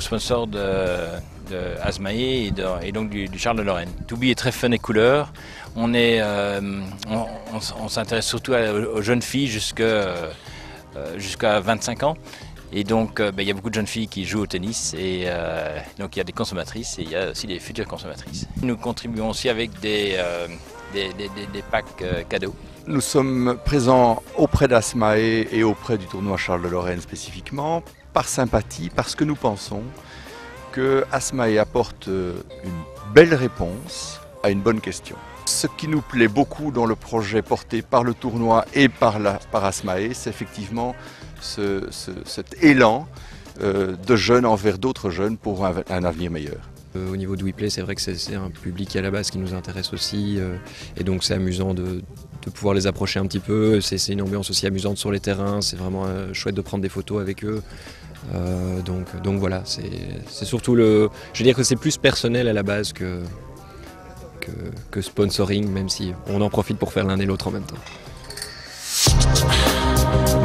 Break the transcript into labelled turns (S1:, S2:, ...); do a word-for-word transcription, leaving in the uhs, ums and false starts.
S1: sponsor de, de Asmae et, de, et donc du, du Charles de Lorraine. Toubi est très fun et couleur. On, est, euh, on, on, on s'intéresse surtout à, aux jeunes filles jusqu'à euh, jusqu'à vingt-cinq ans. Et donc, euh, ben, il y a beaucoup de jeunes filles qui jouent au tennis et euh, donc il y a des consommatrices et il y a aussi des futures consommatrices. Nous contribuons aussi avec des, euh, des, des, des, des packs euh, cadeaux.
S2: Nous sommes présents auprès d'Asmae et auprès du tournoi Charles de Lorraine spécifiquement, par sympathie, parce que nous pensons que Asmae apporte une belle réponse à une bonne question. Ce qui nous plaît beaucoup dans le projet porté par le tournoi et par, la, par Asmae, c'est effectivement ce, ce, cet élan euh, de jeunes envers d'autres jeunes pour un, un avenir meilleur.
S3: Euh, au niveau de WePlay, c'est vrai que c'est un public à la base qui nous intéresse aussi euh, et donc c'est amusant de, de pouvoir les approcher un petit peu. C'est une ambiance aussi amusante sur les terrains, c'est vraiment euh, chouette de prendre des photos avec eux. Euh, donc, donc voilà, c'est surtout le... Je veux dire que c'est plus personnel à la base que... Que, que sponsoring, même si on en profite pour faire l'un et l'autre en même temps.